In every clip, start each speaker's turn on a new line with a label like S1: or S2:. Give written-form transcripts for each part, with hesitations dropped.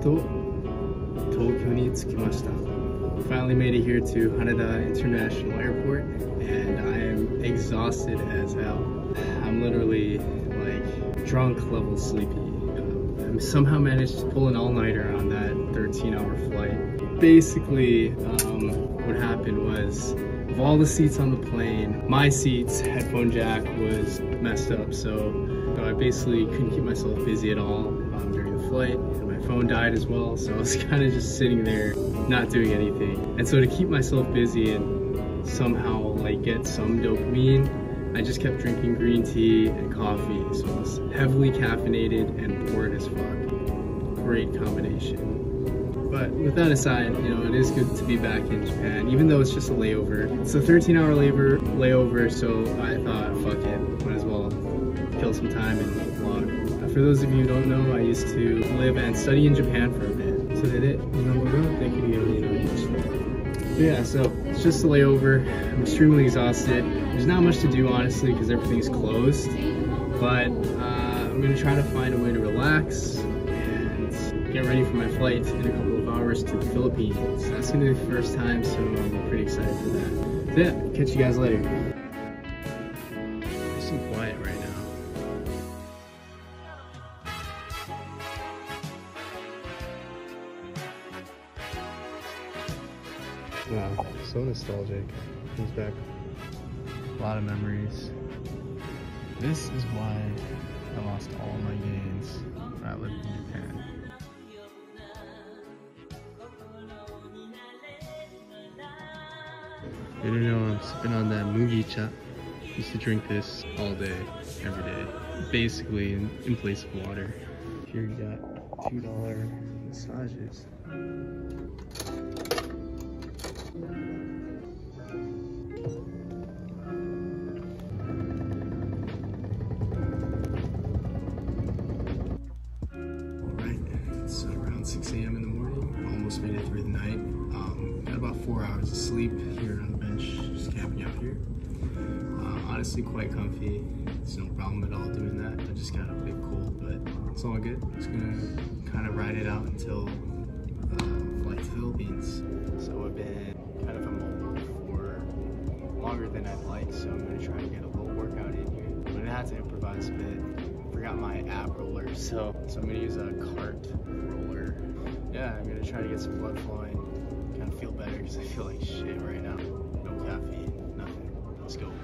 S1: と東京に着きました。Finally made it here to Haneda International Airport, and I am exhausted as hell. I'm literally like drunk level sleepy. I somehow managed to pull an all-nighter on that 13-hour flight. Basically, what happened was, of all the seats on the plane, my seat's headphone jack was messed up, so I basically couldn't keep myself busy at all during the flight, and my phone died as well, so I was kind of just sitting there not doing anything. And so to keep myself busy and somehow like get some dopamine, I just kept drinking green tea and coffee, so I was heavily caffeinated and bored as fuck. Great combination. But with that aside, you know, it is good to be back in Japan, even though it's just a layover. It's a 13-hour layover, so I thought, fuck it, might as well kill some time and vlog. For those of you who don't know, I used to live and study in Japan for a bit. So yeah, so it's just a layover. I'm extremely exhausted. There's not much to do, honestly, because everything's closed. But I'm gonna try to find a way to relax and get ready for my flight in a couple of hours to the Philippines. That's gonna be the first time, so I'm pretty excited for that. So yeah, catch you guys later. Nice and quiet right now. Wow, so nostalgic. Comes back a lot of memories. This is why I lost all my gains when I lived in Japan. You don't know, I'm sipping on that mugicha. Used to drink this all day, every day, basically in place of water. Here you got $2 massages. It's around 6 a.m. in the morning. Almost made it through the night. Got about 4 hours of sleep here on the bench, just camping out here. Honestly, quite comfy. There's no problem at all doing that. I just got a bit cold, but it's all good. Just gonna kind of ride it out until flight to the Philippines. So I've been kind of immobile for longer than I'd like, so I'm gonna try to get a little workout in here. I'm gonna have to improvise a bit. Forgot my ab roller, so I'm gonna use a cart roller. Yeah, I'm gonna try to get some blood flowing, kind of feel better because I feel like shit right now. No caffeine, nothing. Let's go.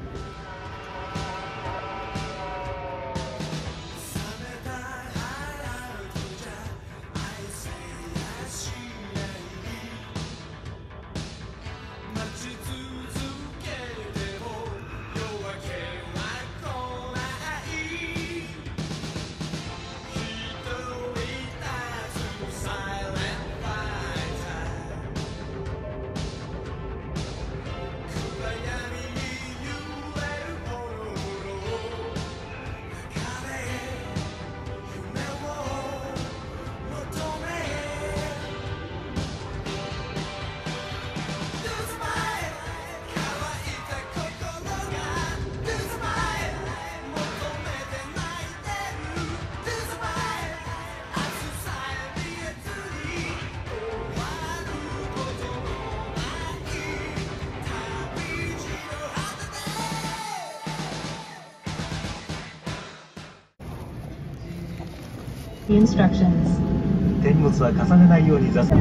S2: The instructions.
S3: 手荷物は重ねないように座席。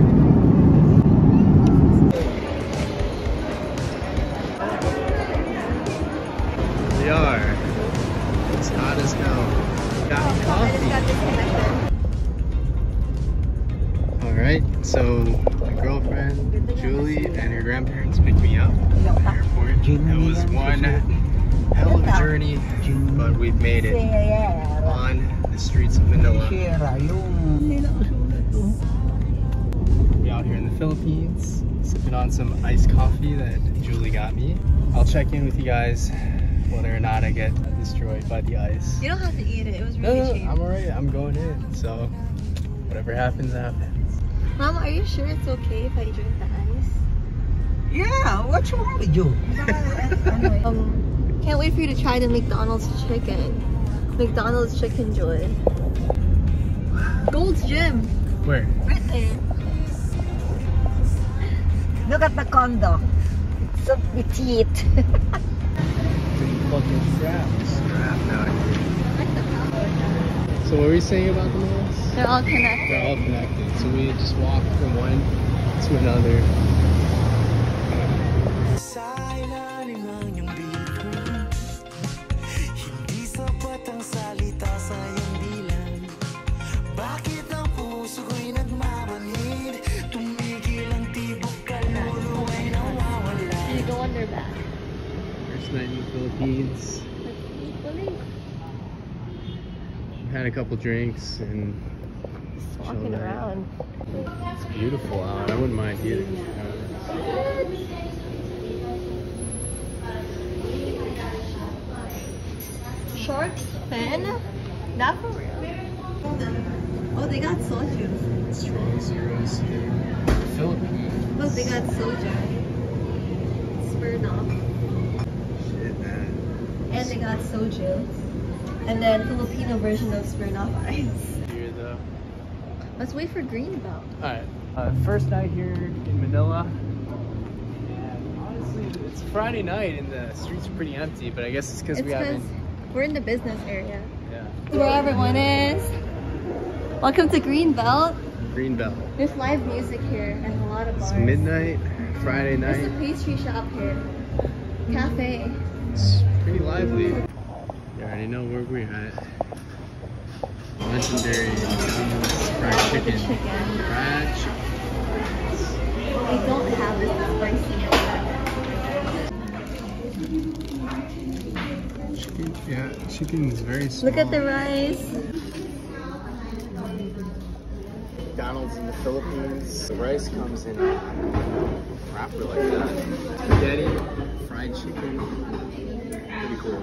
S1: We are. It's hot as hell. Got me coffee. Alright, so my girlfriend, Julie, and her grandparents picked me up at the airport. It was one hell of a journey, but we've made it on the streets of Manila. We're out here in the Philippines, sipping on some iced coffee that Julie got me. I'll check in with you guys whether or not I get destroyed by the ice.
S2: You don't have to eat it. It was really cheap.
S1: I'm alright. I'm going in. So whatever happens, happens.
S2: Mom, are you sure it's okay if I drink the ice?
S3: Yeah, what's wrong with you?
S2: Can't wait for you to try the McDonald's chicken. McDonald's Chicken Joy. Gold's Gym.
S1: Where?
S2: Right there.
S3: Look at the condo. So petite.
S1: Fucking strapped out here. So what were you saying about the malls?
S2: They're all connected.
S1: They're all connected. So we just walk from one to another.
S2: And you go on their back.
S1: First night in the Philippines. Had a couple drinks and
S2: Just walking around.
S1: It's beautiful out. I wouldn't mind either.
S2: Shark fin? Not for real. Oh, they got soju.
S1: Strong zeros here. Philippines.
S2: Look, they got soju. Smirnoff.
S1: Shit, man.
S2: And they got soju. And then Filipino version of Smirnoff Ice.
S1: Here though.
S2: Let's wait for Greenbelt.
S1: Alright. First night here in Manila. And honestly, it's Friday night and the streets are pretty empty, but I guess it's because we haven't.
S2: We're in the business area.
S1: Yeah.
S2: Where everyone is. Welcome to Greenbelt.
S1: Greenbelt.
S2: There's live music here and a lot of bars.
S1: It's midnight, Friday
S2: There's a
S1: night.
S2: pastry shop here. Cafe.
S1: It's pretty lively. You already know where we're at. Legendary fried chicken. Fried chicken.
S2: What we don't have is the spicy.
S1: Chicken, yeah, chicken is very small.
S2: Look at the rice.
S1: McDonald's in the Philippines. The rice comes in a wrapper like that. Spaghetti, fried chicken. Pretty cool.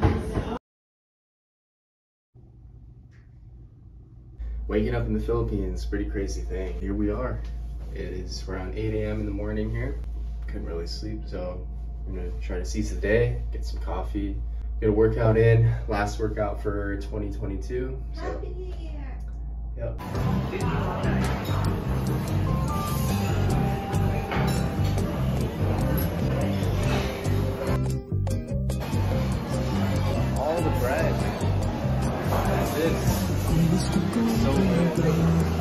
S1: Waking up in the Philippines, pretty crazy thing. Here we are. It is around 8 a.m. in the morning here. Couldn't really sleep, so I'm gonna try to seize the day, get some coffee, get a workout in. Last workout for 2022. So.
S2: Happy New Year.
S1: Yep. All the bread. That's it. So good.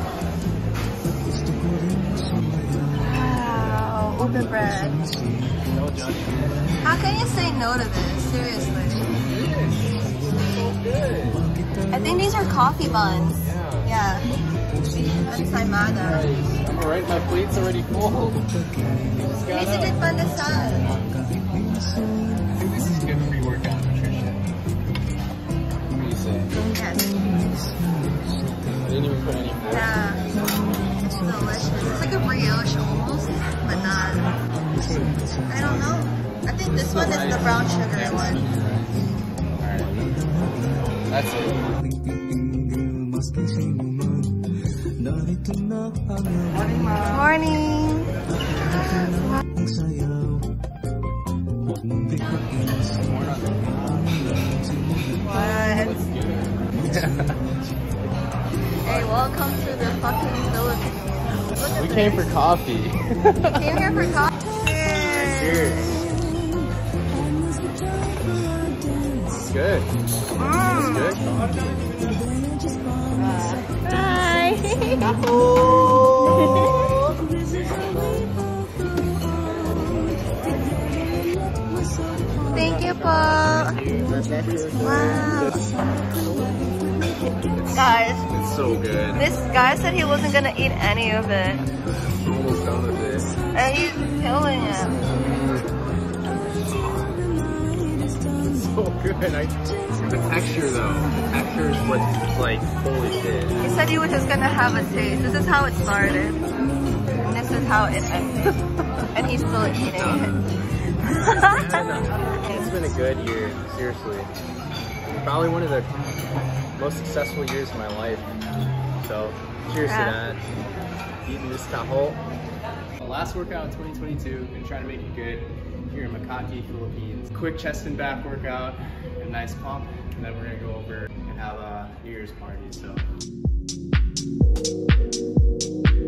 S2: Wow, open bread.
S1: No judgment.
S2: How can you say no to this? Seriously.
S1: So good.
S2: I think these are coffee buns.
S1: Yeah.
S2: Yeah. Ensaymada.
S1: Alright, my plate's already full.
S2: Maybe did pandesal.
S1: This is good pre-workout nutrition. What do you say?
S2: Yes.
S1: I didn't even put any food.
S2: Yeah. It's delicious. It's like a brioche almost, but not. I don't know. I think this one is the brown sugar one.
S1: Alright. That's it.
S2: Morning, Mom. Morning. What? Hey, welcome to the fucking Philippines. Look at
S1: We
S2: this.
S1: came for coffee.
S2: Came here for coffee.
S1: Cheers. It's good. It's good.
S2: Hi. Thank you, Paul. Wow. Guys,
S1: It's so good.
S2: this guy said he wasn't gonna eat any of it.
S1: Almost done with this.
S2: And he's killing it.
S1: It's so good. The texture though. The texture is what's like, holy shit.
S2: He said he was just gonna have a taste. This is how it started. And this is how it ended. And he's still eating it.
S1: It's been a good year, seriously. Probably one of the most successful years of my life. So, cheers to that. Eating this taho. Last workout in 2022, been trying to make it good here in Makati, Philippines. Quick chest and back workout, a nice pump, and then we're gonna go over and have a New Year's party. So.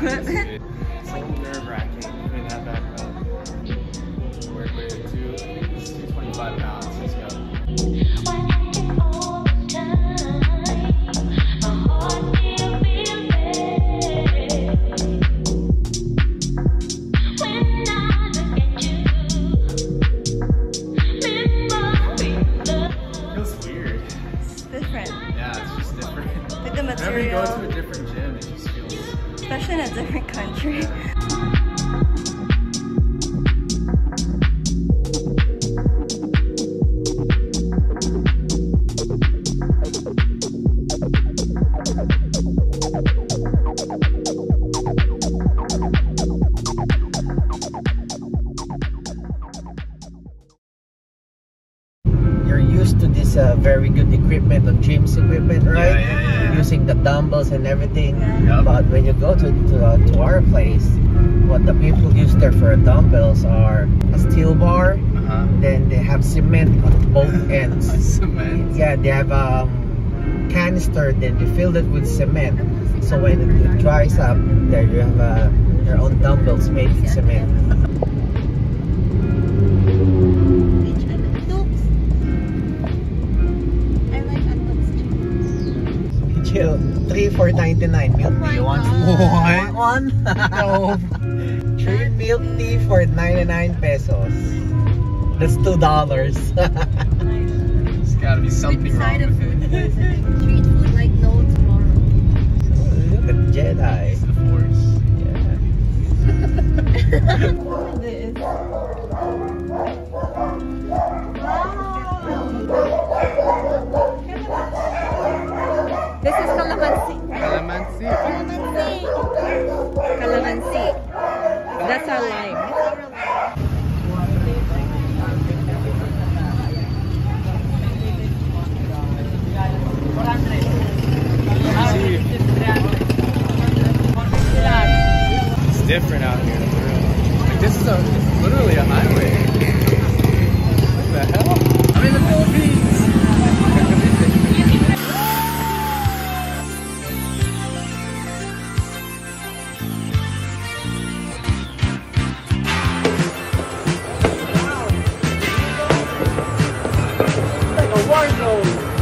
S1: It's a little nerve-wracking putting that back up. Work with it too. I think it's 225 pounds. Let's go. Whenever you go to a different gym, it just feels...
S2: Especially in a different country.
S4: You're used to this very good equipment, on gym's equipment, right?
S1: Yeah.
S4: Using the dumbbells and everything.
S1: Yep.
S4: But when you go to our place, what the people use there for dumbbells are a steel bar. Then they have cement on both ends.
S1: Cement.
S4: Yeah, they have canister. Then you fill it with cement. So when it dries up, there you have your own dumbbells made with cement. Chill. 3 for 99 milk tea. You want one? No. 3 milk tea for 99 pesos. That's $2.
S1: There's gotta be something wrong with it.
S2: Street food like no tomorrow.
S4: Look at Jedi.
S1: It's the Force.
S3: This is calamansi.
S1: Calamansi.
S3: Calamansi. That's our lime.
S1: It's different out here. Like this is literally a highway. What the hell? I'm in the Philippines.
S4: Like a war zone.